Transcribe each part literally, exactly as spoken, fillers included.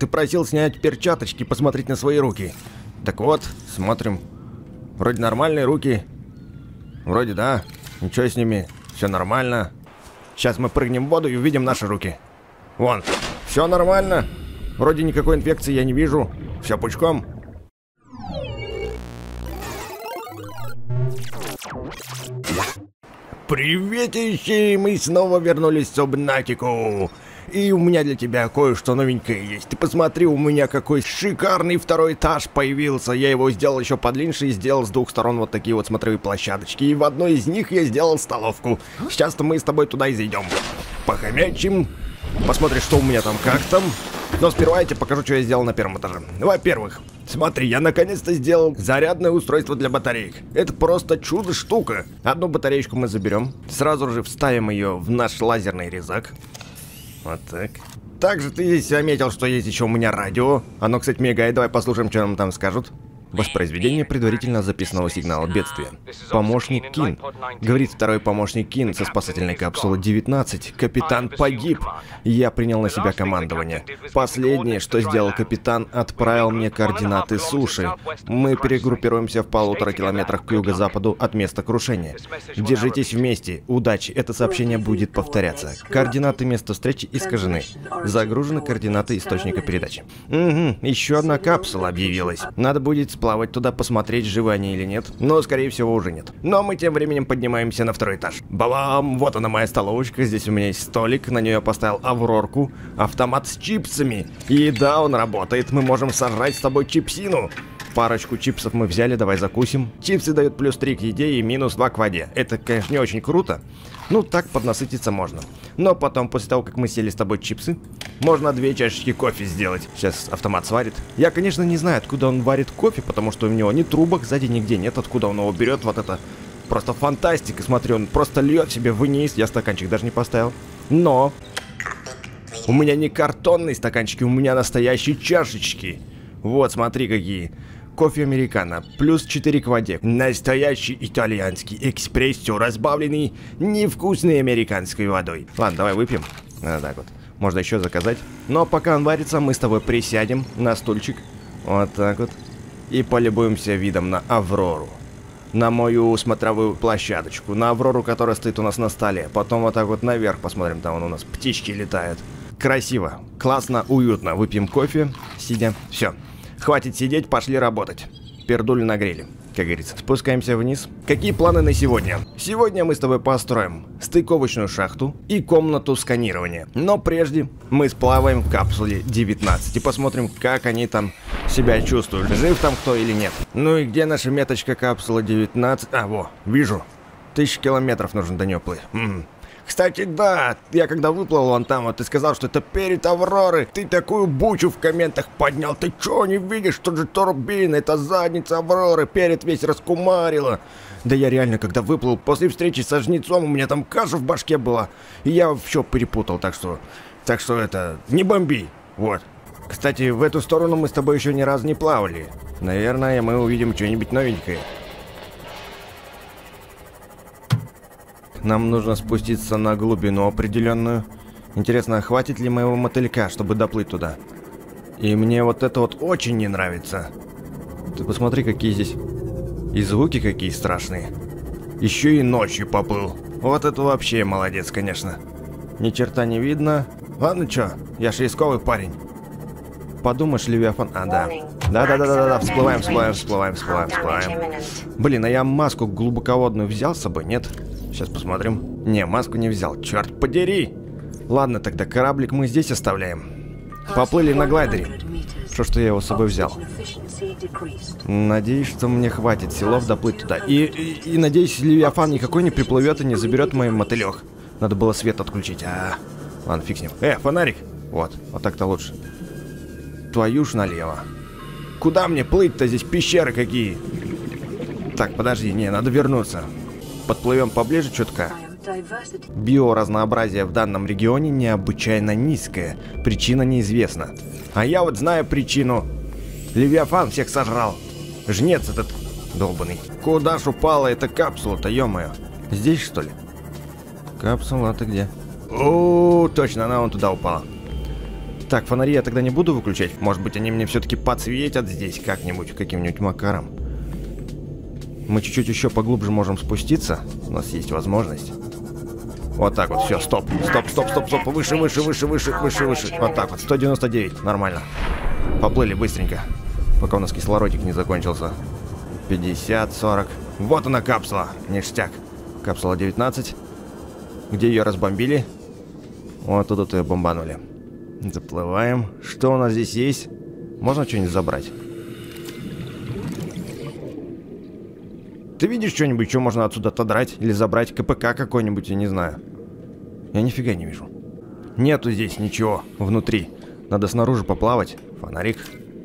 ты просил снять перчаточки, посмотреть на свои руки. Так вот, смотрим. Вроде нормальные руки. Вроде да. Ничего с ними. Все нормально. Сейчас мы прыгнем в воду и увидим наши руки. Вон. Все нормально. Вроде никакой инфекции я не вижу. Все пучком. Приветищи! Мы снова вернулись в Субнатику. И у меня для тебя кое-что новенькое есть. Ты посмотри, у меня какой шикарный второй этаж появился. Я его сделал еще подлиннее и сделал с двух сторон вот такие вот смотровые площадочки. И в одной из них я сделал столовку. Сейчас-то мы с тобой туда и зайдем. Похомячим. Посмотри, что у меня там, как там. Но сперва я тебе покажу, что я сделал на первом этаже. Во-первых, смотри, я наконец-то сделал зарядное устройство для батареек. Это просто чудо-штука. Одну батареечку мы заберем. Сразу же вставим ее в наш лазерный резак. Вот так. Также ты здесь заметил, что есть еще у меня радио. Оно, кстати, мигает. Давай послушаем, что нам там скажут. Воспроизведение предварительно записанного сигнала бедствия. Помощник Кин. Говорит второй помощник Кин со спасательной капсулы девятнадцать. Капитан погиб. Я принял на себя командование. Последнее, что сделал капитан, отправил мне координаты суши. Мы перегруппируемся в полутора километрах к юго-западу от места крушения. Держитесь вместе. Удачи. Это сообщение будет повторяться. Координаты места встречи искажены. Загружены координаты источника передачи. Угу. Еще одна капсула объявилась. Надо будет плавать туда, посмотреть, живы они или нет. Но, скорее всего, уже нет. Но мы тем временем поднимаемся на второй этаж. Балам! Вот она, моя столовочка. Здесь у меня есть столик. На нее я поставил Аврорку. Автомат с чипсами. И да, он работает. Мы можем сожрать с тобой чипсину. Парочку чипсов мы взяли, давай закусим. Чипсы дают плюс три к еде и минус два к воде. Это, конечно, не очень круто. Ну, так поднасытиться можно. Но потом, после того, как мы сели с тобой чипсы, можно две чашечки кофе сделать. Сейчас автомат сварит. Я, конечно, не знаю, откуда он варит кофе, потому что у него ни трубок сзади нигде нет. Откуда он его берет, вот это просто фантастика. Смотри, он просто льет себе вниз. Я стаканчик даже не поставил. Но у меня не картонные стаканчики, у меня настоящие чашечки. Вот, смотри, какие. Кофе американо, плюс четыре к воде. Настоящий итальянский экспрессо, разбавленный невкусной американской водой. Ладно, давай выпьем. Вот так вот. Можно еще заказать. Но пока он варится, мы с тобой присядем на стульчик. Вот так вот. И полюбуемся видом на Аврору. На мою смотровую площадочку. На Аврору, которая стоит у нас на столе. Потом вот так вот наверх посмотрим, там вон у нас птички летают. Красиво, классно, уютно. Выпьем кофе, сидя. Все. Хватит сидеть, пошли работать. Пердули нагрели, как говорится. Спускаемся вниз. Какие планы на сегодня? Сегодня мы с тобой построим стыковочную шахту и комнату сканирования. Но прежде мы сплаваем в капсуле девятнадцать и посмотрим, как они там себя чувствуют. Жив там кто или нет. Ну и где наша меточка капсулы девятнадцать? А, во, вижу. Тысяча километров нужно до нее плыть. М-м. Кстати, да, я когда выплыл вон там, вот ты сказал, что это перед Авроры. Ты такую бучу в комментах поднял. Ты чё, не видишь, что же турбина? Это задница Авроры, перед весь раскумарила. Да я реально, когда выплыл, после встречи со жнецом, у меня там каша в башке была. И я все перепутал, так что... Так что это... Не бомби. Вот. Кстати, в эту сторону мы с тобой еще ни разу не плавали. Наверное, мы увидим что-нибудь новенькое. Нам нужно спуститься на глубину определенную. Интересно, хватит ли моего мотылька, чтобы доплыть туда? И мне вот это вот очень не нравится. Ты посмотри, какие здесь... И звуки какие страшные. Еще и ночью поплыл. Вот это вообще молодец, конечно. Ни черта не видно. Ладно, чё, я ж рисковый парень. Подумаешь, Левиафан... А, да. Да-да-да-да-да, всплываем, всплываем, всплываем, всплываем, всплываем. Блин, а я маску глубоководную взял с собой, нет? Сейчас посмотрим. Не, маску не взял, черт подери. Ладно, тогда кораблик мы здесь оставляем. Поплыли на глайдере. Что, что я его с собой взял? Надеюсь, что мне хватит силов доплыть туда. И, и, и надеюсь, Левиафан никакой не приплывет и не заберет мой мотылек. Надо было свет отключить. А, ладно, фиг с ним. Э, фонарик. Вот, вот так-то лучше. Твою ж налево. Куда мне плыть-то? Здесь пещеры какие. Так, подожди, не, надо вернуться. Подплывем поближе чутка. Биоразнообразие в данном регионе необычайно низкое. Причина неизвестна. А я вот знаю причину. Левиафан всех сожрал. Жнец этот долбанный. Куда ж упала эта капсула-то, ё-моё? Здесь, что ли? Капсула, ты где? О, точно, она вон туда упала. Так, фонари я тогда не буду выключать. Может быть, они мне все-таки подсветят здесь как-нибудь, каким-нибудь макаром. Мы чуть-чуть еще поглубже можем спуститься. У нас есть возможность. Вот так вот, все, стоп, стоп, стоп, стоп, стоп, выше, выше, выше, выше, выше, выше. Вот так вот, сто девяносто девять, нормально. Поплыли быстренько, пока у нас кислородик не закончился. пятьдесят, сорок. Вот она капсула, ништяк. Капсула девятнадцать. Где ее разбомбили? Вот тут ее бомбанули. Заплываем. Что у нас здесь есть? Можно что-нибудь забрать? Ты видишь что-нибудь, что можно отсюда отодрать? Или забрать? КПК какой-нибудь, я не знаю. Я нифига не вижу. Нету здесь ничего внутри. Надо снаружи поплавать. Фонарик.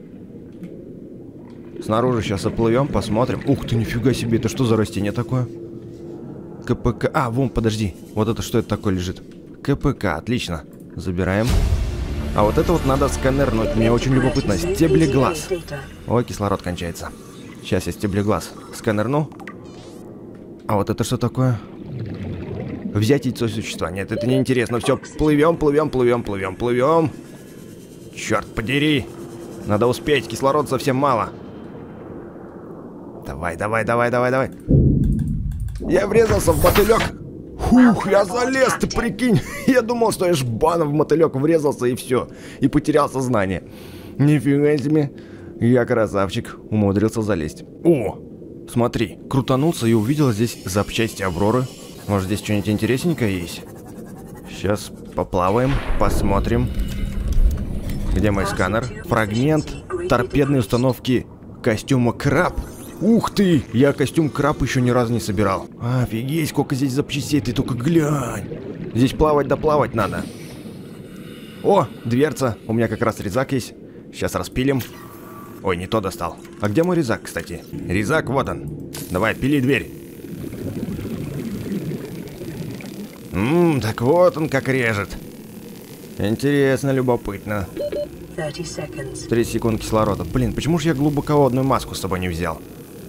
Снаружи сейчас оплывем, посмотрим. Ух ты, нифига себе, это что за растение такое? КПК. А, вон, подожди. Вот это что это такое лежит? КПК, отлично. Забираем. А вот это вот надо сканернуть. Мне очень любопытно. Стеблеглаз. Ой, кислород кончается. Сейчас я стеблеглаз сканерну. А вот это что такое? Взять яйцо существа. Нет, это не интересно. Все, плывем, плывем, плывем, плывем, плывем. Черт подери. Надо успеть, кислорода совсем мало. Давай, давай, давай, давай, давай. Я врезался в мотылек. Фух, я залез, ты прикинь. Я думал, что я жбаном в мотылек врезался и все. И потерял сознание. Нифига себе. Я красавчик, умудрился залезть. О, смотри, крутанулся и увидел здесь запчасти Авроры. Может, здесь что-нибудь интересненькое есть? Сейчас поплаваем, посмотрим. Где мой сканер? Фрагмент торпедной установки костюма Краб. Ух ты! Я костюм Краб еще ни разу не собирал. Офигеть, сколько здесь запчастей, ты только глянь. Здесь плавать да плавать надо. О, дверца. У меня как раз резак есть. Сейчас распилим. Ой, не то достал. А где мой резак, кстати? Резак, вот он. Давай, пили дверь. Ммм, так вот он как режет. Интересно, любопытно. три секунды кислорода. Блин, почему же я глубоководную маску с собой не взял?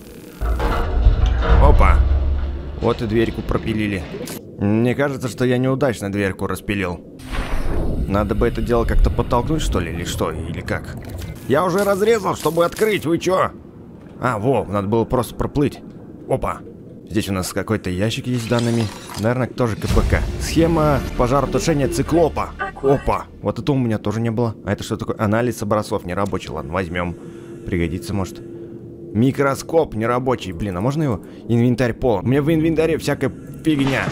Опа. Вот и дверьку пропилили. Мне кажется, что я неудачно дверьку распилил. Надо бы это дело как-то подтолкнуть, что ли, или что, или как? Я уже разрезал, чтобы открыть, вы чё? А, во, надо было просто проплыть. Опа. Здесь у нас какой-то ящик есть с данными. Наверное, тоже КПК. Схема пожаротушения циклопа. Опа. Вот это у меня тоже не было. А это что такое? Анализ образцов нерабочий. Ладно, возьмем. Пригодится, может. Микроскоп нерабочий. Блин, а можно его? Инвентарь полон. У меня в инвентаре всякая фигня.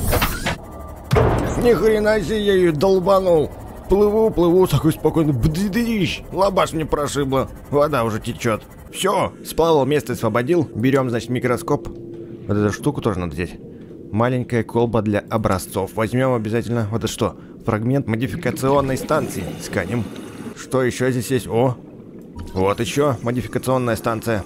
Ни хрена себе, я ее долбанул. Плыву, плыву, такой спокойно. Бдыдыщ. Лабаш мне прошибло. Вода уже течет. Все, сплавал, место освободил. Берем, значит, микроскоп. Вот эту штуку тоже надо взять. Маленькая колба для образцов. Возьмем обязательно. Вот это что? Фрагмент модификационной станции. Сканем. Что еще здесь есть? О! Вот еще модификационная станция.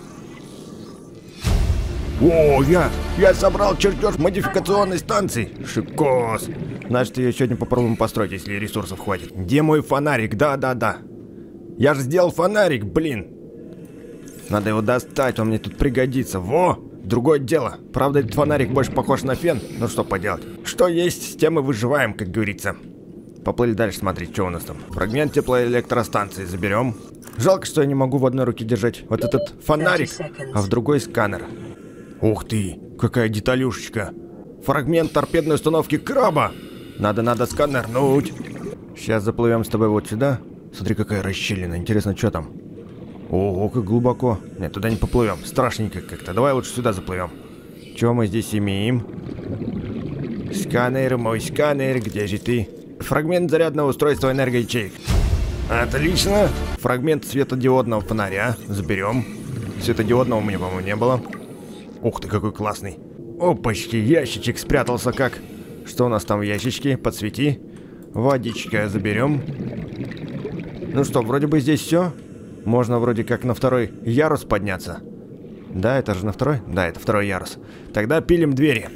О, я, я собрал чертеж модификационной станции. Шикос. Значит, ее сегодня попробуем построить, если ресурсов хватит. Где мой фонарик? Да-да-да. Я же сделал фонарик, блин. Надо его достать, он мне тут пригодится. Во! Другое дело. Правда, этот фонарик больше похож на фен. Ну что поделать. Что есть, с тем и выживаем, как говорится. Поплыли дальше смотреть, что у нас там. Фрагмент теплоэлектростанции заберем. Жалко, что я не могу в одной руке держать вот этот фонарик, а в другой сканер. Ух ты, какая деталюшечка. Фрагмент торпедной установки Краба. Надо-надо сканернуть. Сейчас заплывем с тобой вот сюда. Смотри, какая расщелина. Интересно, что там? Ого, как глубоко. Нет, туда не поплывем. Страшненько как-то. Давай лучше сюда заплывем. Что мы здесь имеем? Сканер, мой сканер, где же ты? Фрагмент зарядного устройства энергоячеек. Отлично. Фрагмент светодиодного фонаря. Заберем. Светодиодного у меня, по-моему, не было. Ух ты, какой классный. Опачки, ящичек спрятался как. Что у нас там в ящичке? Подсвети. Водичка заберем. Ну что, вроде бы здесь все. Можно вроде как на второй ярус подняться. Да, это же на второй? Да, это второй ярус. Тогда пилим двери.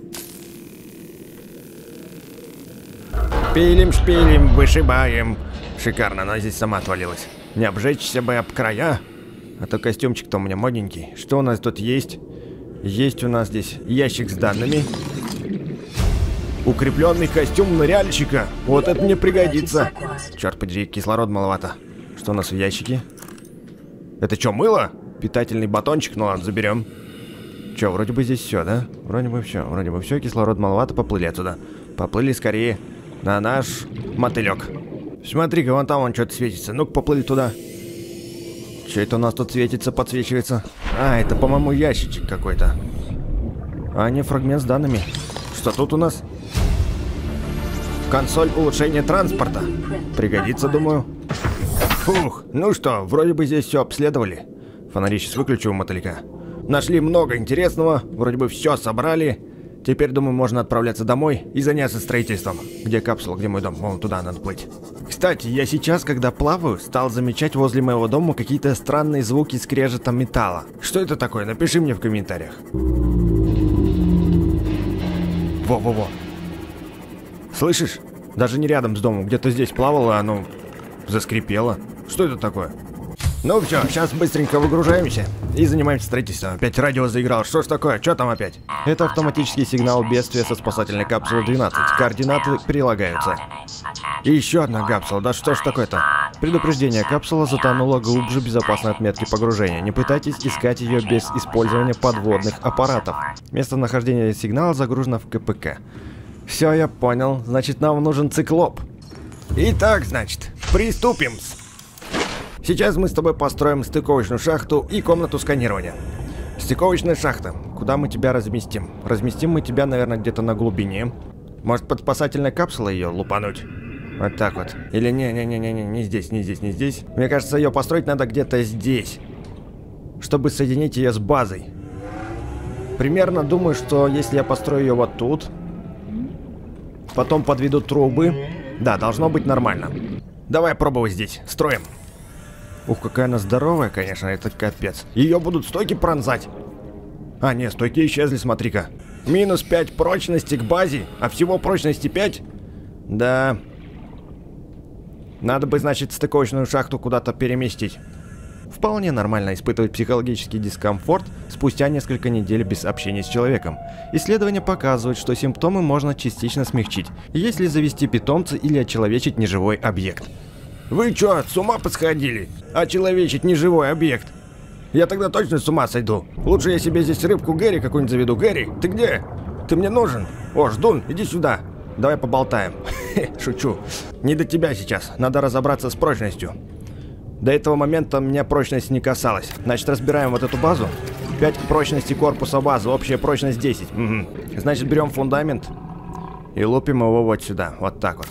Пилим, шпилим, вышибаем. Шикарно, она здесь сама отвалилась. Не обжечься бы об края. А то костюмчик-то у меня модненький. Что у нас тут есть? Есть у нас здесь ящик с данными. Укрепленный костюм ныряльщика. Вот это мне пригодится. Черт подери, кислорода маловато. Что у нас в ящике? Это что, мыло? Питательный батончик? Ну ладно, заберем. Че, вроде бы здесь все, да? Вроде бы все, вроде бы все. Кислород маловато, поплыли отсюда. Поплыли скорее на наш мотылек. Смотри-ка, вон там он что-то светится. Ну-ка, поплыли туда. Что это у нас тут светится, подсвечивается? А, это, по-моему, ящичек какой-то. А не фрагмент с данными. Что тут у нас? Консоль улучшения транспорта. Пригодится, думаю. Фух, ну что, вроде бы здесь все обследовали. Фонари сейчас выключу у мотылька. Нашли много интересного, вроде бы все собрали. Теперь, думаю, можно отправляться домой и заняться строительством. Где капсула, где мой дом? Вон туда надо плыть. Кстати, я сейчас, когда плаваю, стал замечать возле моего дома какие-то странные звуки скрежета металла. Что это такое? Напиши мне в комментариях. Во-во-во. Слышишь? Даже не рядом с домом, где-то здесь плавало, а оно заскрипело. Что это такое? Ну все, сейчас быстренько выгружаемся и занимаемся строительством. Опять радио заиграл. Что ж такое? Что там опять? Это автоматический сигнал бедствия со спасательной капсулы двенадцать. Координаты прилагаются. И еще одна капсула. Да что ж такое-то? Предупреждение. Капсула затонула глубже безопасной отметки погружения. Не пытайтесь искать ее без использования подводных аппаратов. Местонахождение сигнала загружено в ка пэ ка. Все, я понял. Значит, нам нужен циклоп. Итак, значит, приступим. Сейчас мы с тобой построим стыковочную шахту и комнату сканирования. Стыковочная шахта. Куда мы тебя разместим? Разместим мы тебя, наверное, где-то на глубине. Может, под спасательной капсулой ее лупануть? Вот так вот. Или не-не-не-не, не здесь, не здесь, не здесь. Мне кажется, ее построить надо где-то здесь, чтобы соединить ее с базой. Примерно думаю, что если я построю ее вот тут, потом подведу трубы, да, должно быть нормально. Давай пробовать здесь. Строим. Ух, какая она здоровая, конечно, это капец. Ее будут стойки пронзать. А, нет, стойки исчезли, смотри-ка. Минус пять прочности к базе, а всего прочности пять? Да. Надо бы, значит, стыковочную шахту куда-то переместить. Вполне нормально испытывать психологический дискомфорт спустя несколько недель без общения с человеком. Исследования показывают, что симптомы можно частично смягчить, если завести питомца или очеловечить неживой объект. Вы чё, с ума посходили? Очеловечить неживой объект? Я тогда точно с ума сойду. Лучше я себе здесь рыбку Гэри какую-нибудь заведу. Гэри, ты где? Ты мне нужен? О, Ждун, иди сюда. Давай поболтаем. Шучу. Не до тебя сейчас. Надо разобраться с прочностью. До этого момента меня прочность не касалась. Значит, разбираем вот эту базу. пять к прочности корпуса базы. Общая прочность десять. Угу. Значит, берем фундамент и лупим его вот сюда. Вот так вот.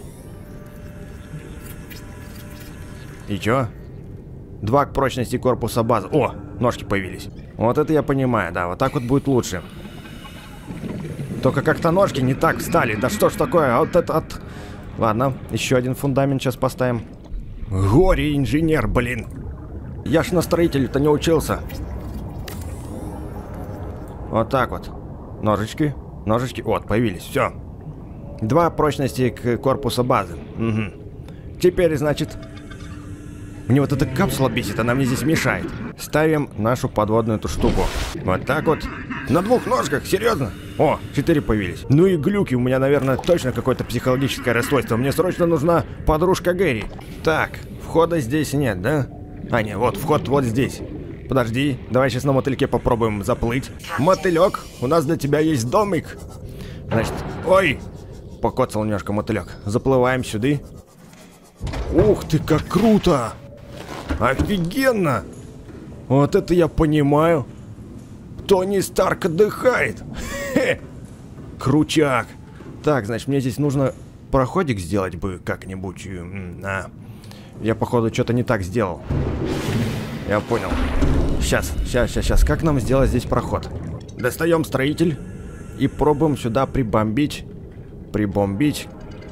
И чё? два к прочности корпуса базы. О, ножки появились. Вот это я понимаю, да, вот так вот будет лучше. Только как-то ножки не так встали. Да что ж такое? Вот это от... Ладно, еще один фундамент сейчас поставим. Горе-инженер, блин. Я ж на строителя-то не учился. Вот так вот. Ножички, ножички. Вот, появились, все. два прочности к корпусу базы. Угу. Теперь, значит... Мне вот эта капсула бесит, она мне здесь мешает. Ставим нашу подводную эту штуку. Вот так вот. На двух ножках, серьезно? О, четыре появились. Ну и глюки, у меня, наверное, точно какое-то психологическое расстройство. Мне срочно нужна подружка Гэри. Так, входа здесь нет, да? А, нет, вот, вход вот здесь. Подожди, давай сейчас на мотыльке попробуем заплыть. Мотылек, у нас для тебя есть домик. Значит, ой, покоцал немножко мотылек. Заплываем сюда. Ух ты, как круто! Офигенно! Вот это я понимаю. Тони Старк отдыхает. Хе. Крутяк. Так, значит, мне здесь нужно проходик сделать бы как-нибудь. А. Я, походу, что-то не так сделал. Я понял. Сейчас, сейчас, сейчас, сейчас. Как нам сделать здесь проход? Достаем строитель и пробуем сюда прибомбить. Прибомбить.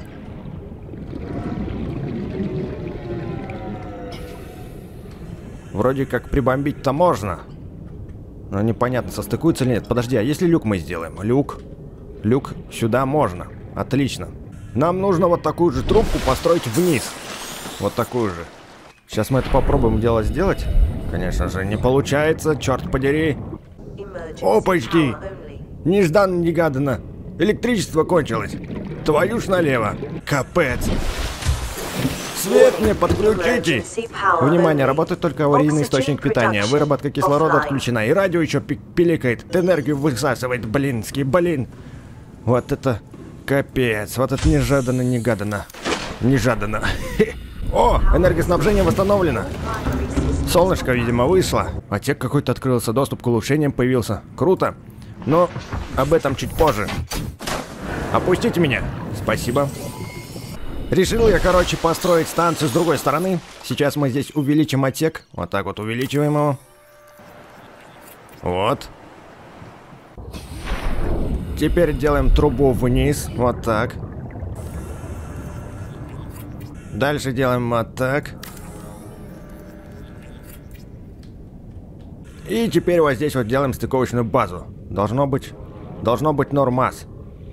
Вроде как прибомбить-то можно. Но непонятно, состыкуется или нет. Подожди, а если люк мы сделаем? Люк. Люк сюда можно. Отлично. Нам нужно вот такую же трубку построить вниз. Вот такую же. Сейчас мы это попробуем дело сделать. Конечно же, не получается, черт подери. Опачки! Нежданно-негаданно. Электричество кончилось. Твою ж налево. Капец. Свет мне подключите! Внимание, работает только аварийный источник питания. Выработка кислорода отключена. И радио еще пиликает. Энергию высасывает. Блинский, блин. Вот это капец. Вот это нежаданно-негаданно. Нежаданно. О, энергоснабжение восстановлено. Солнышко, видимо, вышло. Отсек какой-то открылся. Доступ к улучшениям появился. Круто. Но об этом чуть позже. Опустите меня. Спасибо. Решил я, короче, построить станцию с другой стороны. Сейчас мы здесь увеличим отсек. Вот так вот увеличиваем его. Вот. Теперь делаем трубу вниз. Вот так. Дальше делаем вот так. И теперь вот здесь вот делаем стыковочную базу. Должно быть... Должно быть нормас.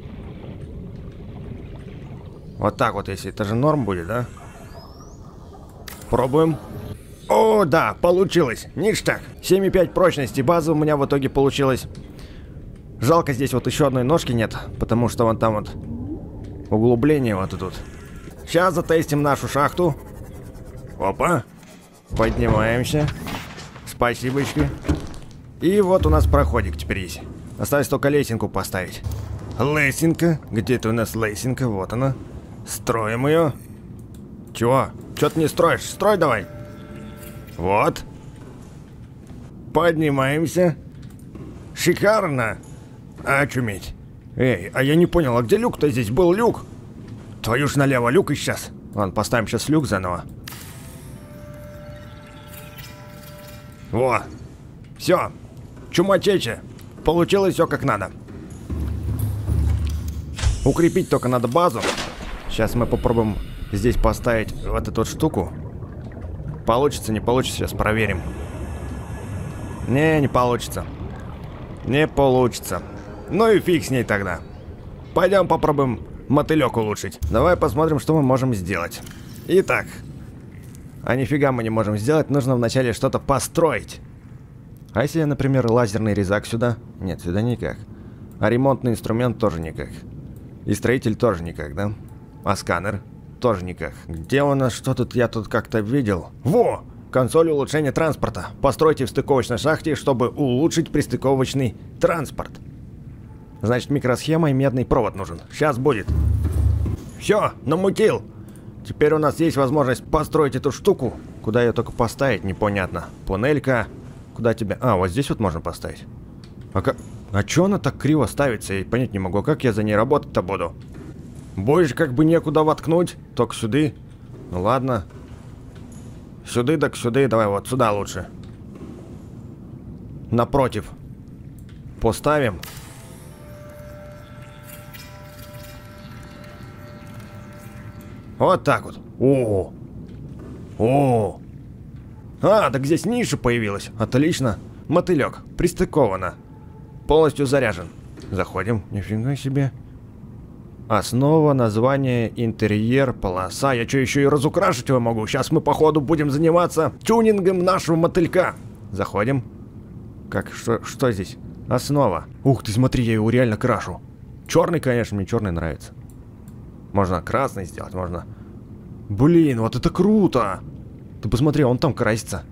Вот так вот, если это же норм будет, да? Пробуем. О, да, получилось. Ништяк. семь и пять прочности базы у меня в итоге получилось. Жалко, здесь вот еще одной ножки нет, потому что вон там вот углубление вот тут. Сейчас затестим нашу шахту. Опа. Поднимаемся. Спасибочки. И вот у нас проходик теперь есть. Осталось только лесенку поставить. Лесенка. Где-то у нас лесенка. Вот она. Строим ее. Чего? Чего ты не строишь? Строй давай. Вот. Поднимаемся. Шикарно. Очуметь. Эй, а я не понял, а где люк-то здесь? Был люк. Твою ж налево, люк и сейчас. Ладно, поставим сейчас люк заново. Во. Все. Чумачече. Получилось все как надо. Укрепить только надо базу. Сейчас мы попробуем здесь поставить вот эту вот штуку. Получится, не получится, сейчас проверим. Не, не получится. Не получится. Ну и фиг с ней тогда. Пойдем попробуем мотылек улучшить. Давай посмотрим, что мы можем сделать. Итак. А нифига мы не можем сделать. Нужно вначале что-то построить. А если я, например, лазерный резак сюда? Нет, сюда никак. А ремонтный инструмент тоже никак. И строитель тоже никак, да? А сканер? Тоже никак. Где у нас, что тут, я тут как-то видел? Во! Консоль улучшения транспорта. Постройте в стыковочной шахте, чтобы улучшить пристыковочный транспорт. Значит, микросхема и медный провод нужен. Сейчас будет. Все, намутил. Теперь у нас есть возможность построить эту штуку. Куда ее только поставить, непонятно. Панелька. Куда тебя... А, вот здесь вот можно поставить. А как... А чё она так криво ставится? Я понять не могу. А как я за ней работать-то буду? Больше как бы некуда воткнуть. Только сюда. Ну ладно. Сюда, так сюда. Давай вот сюда лучше. Напротив. Поставим. Вот так вот. О. О. А, так здесь ниша появилась. Отлично. Мотылек. Пристыковано. Полностью заряжен. Заходим. Нифига себе. Основа, название, интерьер, полоса. Я что, еще и разукрашивать его могу? Сейчас мы, походу, будем заниматься тюнингом нашего мотылька. Заходим. Как, что, что здесь? Основа. Ух ты, смотри, я его реально крашу. Черный, конечно, мне черный нравится. Можно красный сделать, можно... Блин, вот это круто! Ты посмотри, он там красится.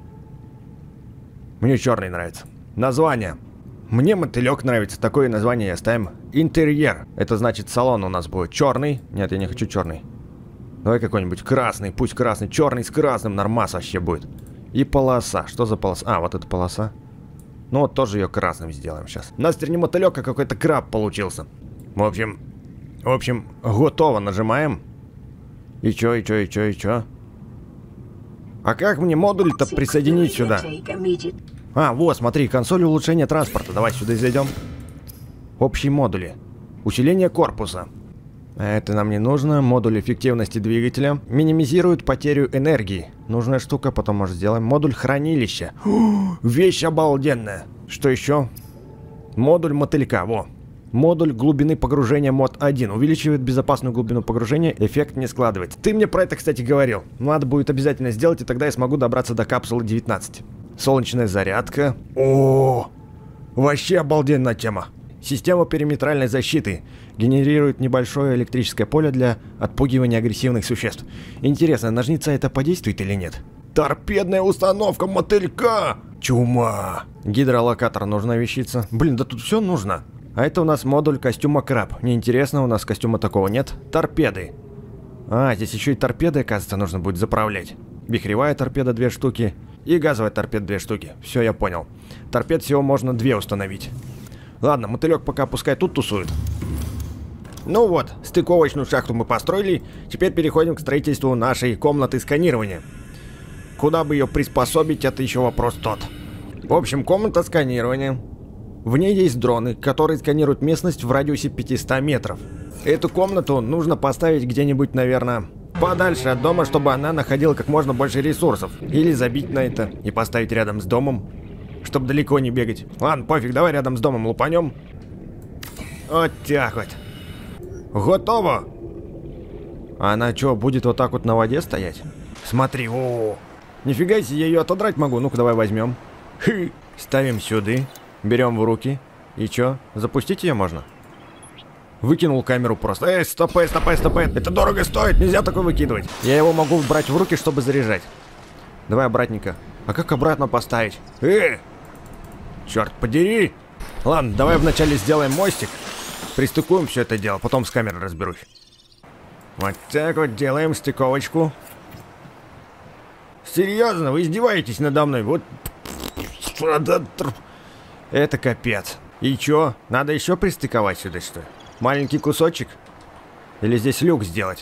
Мне черный нравится. Название. Мне мотылек нравится. Такое название оставим. Интерьер. Это значит салон у нас будет черный. Нет, я не хочу черный. Давай какой-нибудь красный. Пусть красный. Черный с красным. Нормас вообще будет. И полоса. Что за полоса? А, вот эта полоса. Ну вот тоже ее красным сделаем сейчас. У нас теперь не мотылек, а какой-то краб получился. В общем... В общем, готово. Нажимаем. И чё, и чё, и чё, и чё? А как мне модуль-то присоединить сюда? А, вот, смотри, консоль улучшения транспорта. Давай сюда зайдем. Общие модули. Усиление корпуса. Это нам не нужно. Модуль эффективности двигателя. Минимизирует потерю энергии. Нужная штука, потом, может, сделаем. Модуль хранилища. О, вещь обалденная. Что еще? Модуль мотылька, во. Модуль глубины погружения мод один. Увеличивает безопасную глубину погружения. Эффект не складывается. Ты мне про это, кстати, говорил. Надо будет обязательно сделать, и тогда я смогу добраться до капсулы девятнадцать. Солнечная зарядка. О, вообще обалденная тема. Система периметральной защиты. Генерирует небольшое электрическое поле для отпугивания агрессивных существ. Интересно, ножница это подействует или нет? Торпедная установка мотылька! Чума! Гидролокатор нужна вещица. Блин, да тут все нужно. А это у нас модуль костюма краб. Неинтересно, у нас костюма такого нет. Торпеды. А, здесь еще и торпеды, оказывается, нужно будет заправлять. Вихревая торпеда две штуки. И газовая торпеда две штуки. Все, я понял. Торпед всего можно две установить. Ладно, мотылек пока пускай тут тусует. Ну вот, стыковочную шахту мы построили. Теперь переходим к строительству нашей комнаты сканирования. Куда бы ее приспособить, это еще вопрос тот. В общем, комната сканирования. В ней есть дроны, которые сканируют местность в радиусе пятисот метров. Эту комнату нужно поставить где-нибудь, наверное, подальше от дома, чтобы она находила как можно больше ресурсов. Или забить на это и поставить рядом с домом, чтобы далеко не бегать. Ладно, пофиг, давай рядом с домом лупанем. Вот так вот. Готово. А она что, будет вот так вот на воде стоять? Смотри, о, нифига себе, я ее отодрать могу. Ну-ка, давай возьмем. Хы. Ставим сюда, берем в руки. И чё, запустить ее можно? Выкинул камеру просто. Эй, стопэ, стопэ, стопэ. Это дорого стоит, нельзя такое выкидывать. Я его могу брать в руки, чтобы заряжать. Давай обратненько. А как обратно поставить? Эй! Черт подери! Ладно, давай вначале сделаем мостик. Пристыкуем все это дело, потом с камерой разберусь. Вот так вот делаем стыковочку. Серьезно, вы издеваетесь надо мной? Вот. Это капец. И чё? Надо еще пристыковать сюда, что ли? Маленький кусочек? Или здесь люк сделать?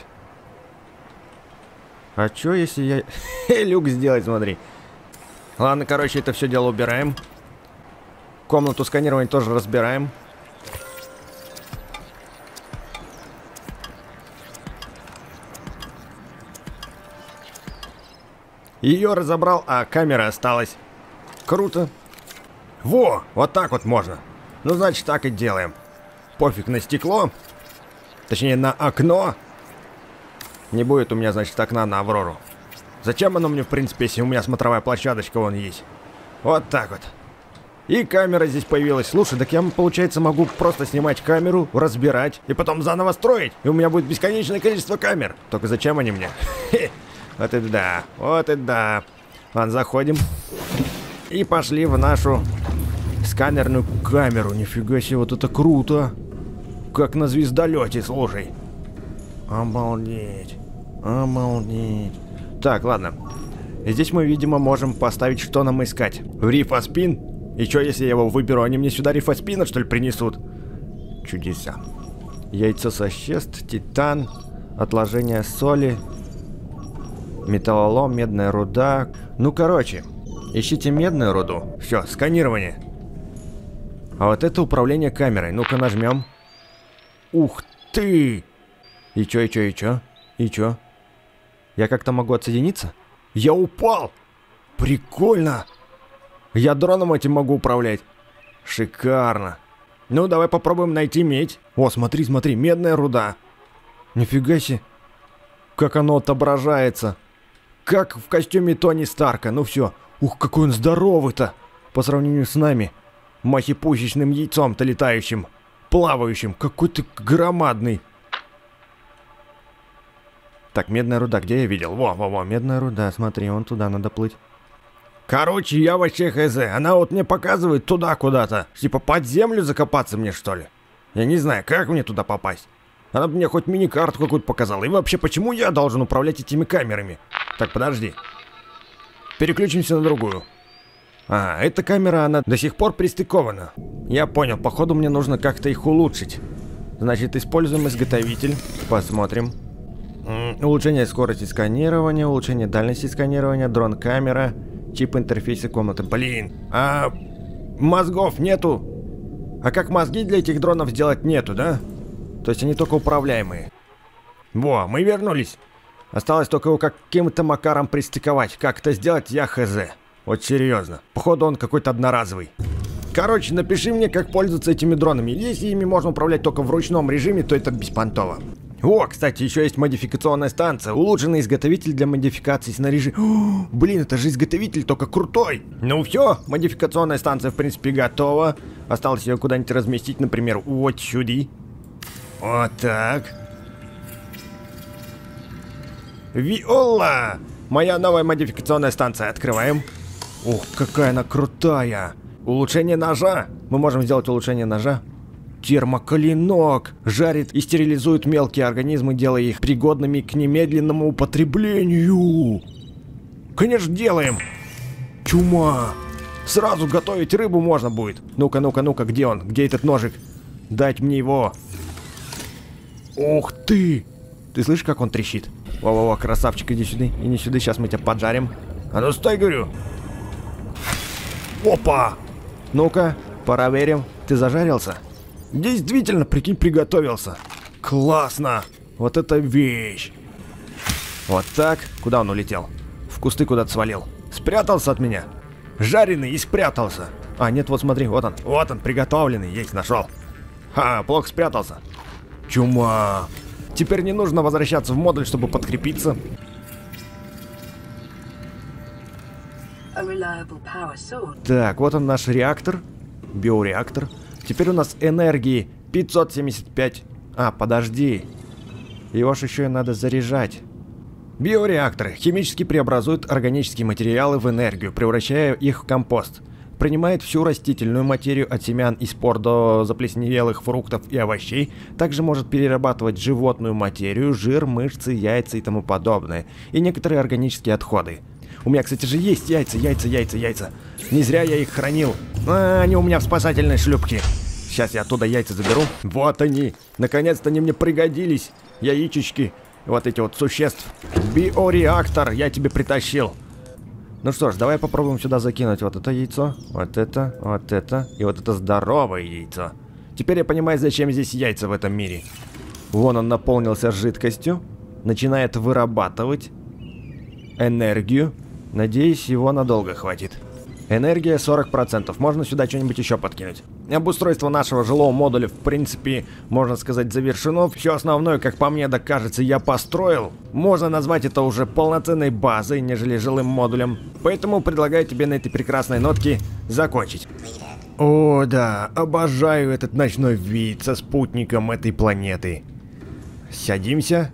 А чё, если я... люк сделать, смотри. Ладно, короче, это все дело убираем. Комнату сканирования тоже разбираем. Ее разобрал, а камера осталась. Круто. Во, вот так вот можно. Ну, значит, так и делаем. Пофиг на стекло. Точнее, на окно. Не будет у меня, значит, окна на Аврору. Зачем оно мне, в принципе, если у меня смотровая площадочка вон есть? Вот так вот. И камера здесь появилась. Слушай, так я, получается, могу просто снимать камеру, разбирать и потом заново строить. И у меня будет бесконечное количество камер. Только зачем они мне? Вот это да, вот это да. Ладно, заходим. И пошли в нашу сканерную камеру. Нифига себе, вот это круто. Как на звездолете, слушай. Обалдеть. Обалдеть. Так, ладно. Здесь мы, видимо, можем поставить, что нам искать. Рифоспин. И что, если я его выберу, они мне сюда рифоспина, что ли, принесут? Чудеса. Яйцо существ, титан, отложение соли, металлолом, медная руда. Ну, короче, ищите медную руду. Все, сканирование. А вот это управление камерой. Ну-ка, нажмем. Ух ты! И чё, и чё, и чё? И чё? Я как-то могу отсоединиться? Я упал! Прикольно! Я дроном этим могу управлять. Шикарно. Ну, давай попробуем найти медь. О, смотри, смотри, медная руда. Нифига себе. Как оно отображается. Как в костюме Тони Старка. Ну все. Ух, какой он здоровый-то. По сравнению с нами. Махипусечным яйцом-то летающим. Плавающим. Какой ты громадный. Так, медная руда, где я видел? Во-во-во, медная руда, смотри, вон туда надо плыть. Короче, я вообще хз. Она вот мне показывает туда куда-то. Типа под землю закопаться мне, что ли? Я не знаю, как мне туда попасть. Она бы мне хоть мини-карту какую-то показала. И вообще, почему я должен управлять этими камерами? Так, подожди. Переключимся на другую. А, эта камера, она до сих пор пристыкована. Я понял, походу мне нужно как-то их улучшить. Значит, используем изготовитель. Посмотрим. Улучшение скорости сканирования, улучшение дальности сканирования, дрон-камера, чип интерфейса комнаты. Блин, а мозгов нету? А как мозги для этих дронов сделать нету, да? То есть они только управляемые. Во, мы вернулись. Осталось только его каким-то макаром пристыковать. Как это сделать, я хз. Вот серьезно. Походу он какой-то одноразовый. Короче, напиши мне, как пользоваться этими дронами. Если ими можно управлять только в ручном режиме, то это беспонтово. О, кстати, еще есть модификационная станция. Улучшенный изготовитель для модификации снаряжения. О, блин, это же изготовитель, только крутой. Ну все, модификационная станция, в принципе, готова. Осталось ее куда-нибудь разместить, например, вот сюда. Вот так. Виола! Моя новая модификационная станция. Открываем. Ух, какая она крутая. Улучшение ножа. Мы можем сделать улучшение ножа. Термоклинок. Жарит и стерилизует мелкие организмы, делая их пригодными к немедленному употреблению. Конечно, делаем. Чума. Сразу готовить рыбу можно будет. Ну-ка, ну-ка, ну-ка, где он? Где этот ножик? Дать мне его. Ух ты. Ты слышишь, как он трещит? Во-во-во, красавчик, иди сюда. Иди сюда, сейчас мы тебя поджарим. А ну стой, говорю. Опа. Ну-ка, проверим. Ты зажарился? Действительно, прикинь, приготовился. Классно. Вот это вещь. Вот так. Куда он улетел? В кусты куда-то свалил. Спрятался от меня. Жареный и спрятался. А, нет, вот смотри, вот он. Вот он, приготовленный. Есть, нашел. Ха, плохо спрятался. Чума. Теперь не нужно возвращаться в модуль, чтобы подкрепиться. Так, вот он наш реактор. Биореактор. Теперь у нас энергии пятьсот семьдесят пять. А, подожди. Его ж еще и надо заряжать. Биореакторы химически преобразуют органические материалы в энергию, превращая их в компост. Принимает всю растительную материю от семян и спор до заплесневелых фруктов и овощей. Также может перерабатывать животную материю, жир, мышцы, яйца и тому подобное. И некоторые органические отходы. У меня, кстати же, есть яйца, яйца, яйца, яйца. Не зря я их хранил. А, они у меня в спасательной шлюпке. Сейчас я оттуда яйца заберу. Вот они. Наконец-то они мне пригодились. Яичечки. Вот эти вот существ. Биореактор я тебе притащил. Ну что ж, давай попробуем сюда закинуть вот это яйцо. Вот это, вот это. И вот это здоровое яйцо. Теперь я понимаю, зачем здесь яйца в этом мире. Вон он наполнился жидкостью. Начинает вырабатывать энергию. Надеюсь, его надолго хватит. Энергия сорок процентов. Можно сюда что-нибудь еще подкинуть. Обустройство нашего жилого модуля, в принципе, можно сказать, завершено. Все основное, как по мне, да кажется, я построил. Можно назвать это уже полноценной базой, нежели жилым модулем. Поэтому предлагаю тебе на этой прекрасной нотке закончить. О, да, обожаю этот ночной вид со спутником этой планеты. Садимся.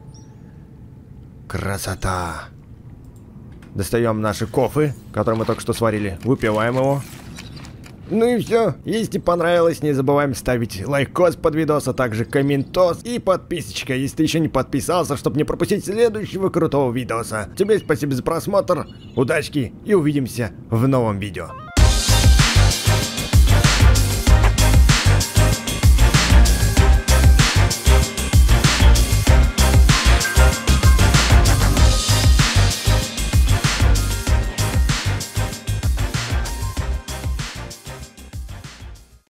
Красота. Достаем наши кофе, которые мы только что сварили. Выпиваем его. Ну и все. Если понравилось, не забываем ставить лайкос под видос, а также комментос и подписочка, если ты еще не подписался, чтобы не пропустить следующего крутого видоса. Тебе спасибо за просмотр, удачки и увидимся в новом видео.